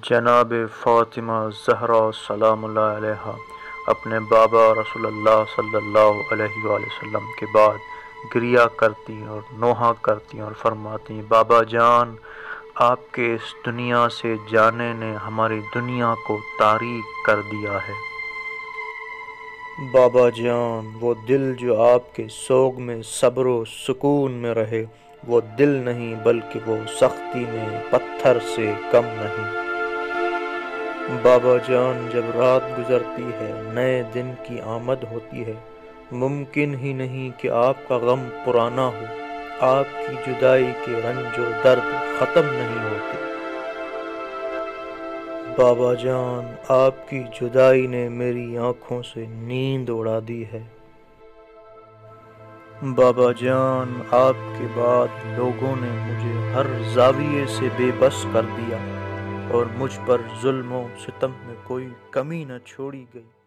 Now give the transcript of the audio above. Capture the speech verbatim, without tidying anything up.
جناب فاطمہ زہرا سلام اللہ علیہا اپنے بابا رسول اللہ صلی اللہ علیہ وآلہ وسلم کے بعد گریہ کرتی اور نوحہ کرتی اور فرماتی، بابا جان، آپ کے اس دنیا سے جانے نے ہماری دنیا کو تاریک کر دیا ہے۔ بابا جان، وہ دل جو آپ کے سوگ میں صبر و سکون میں رہے، وہ دل نہیں بلکہ وہ سختی میں پتھر سے کم نہیں۔ بابا جان، جب رات گزرتی ہے نئے دن کی آمد ہوتی ہے، ممکن ہی نہیں کہ آپ کا غم پرانا ہو، آپ کی جدائی کے رنج و درد ختم نہیں ہوتے۔ بابا جان، آپ کی جدائی نے میری آنکھوں سے نیند اڑا دی ہے۔ بابا جان، آپ کے بعد لوگوں نے مجھے ہر زاویے سے بے بس کر دیا اور مجھ پر ظلم و ستم میں کوئی کمی نہ چھوڑی گئی۔